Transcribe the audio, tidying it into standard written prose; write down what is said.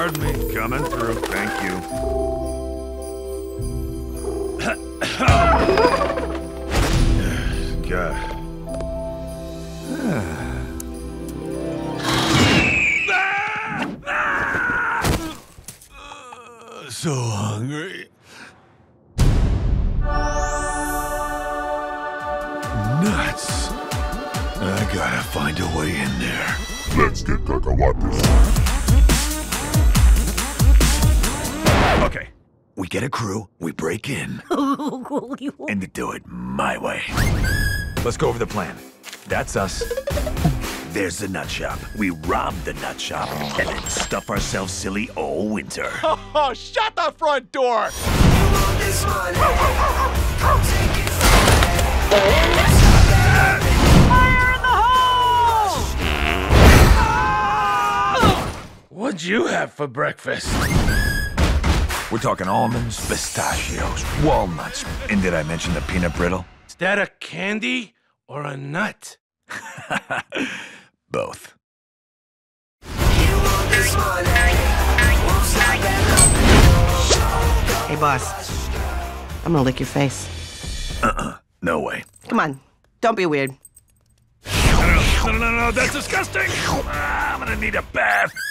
Pardon me. Coming through. Thank you. God. So hungry. Nuts. I gotta find a way in there. Let's get cacahuates. Okay. We get a crew, we break in, and we do it my way. Let's go over the plan. That's us. There's the nut shop. We rob the nut shop and then stuff ourselves silly all winter. Oh, shut the front door! Fire in the hole! What'd you have for breakfast? We're talking almonds, pistachios, walnuts, and did I mention the peanut brittle? Is that a candy or a nut? Both. Hey, boss. I'm gonna lick your face. No way. Come on. Don't be weird. No, that's disgusting. I'm gonna need a bath.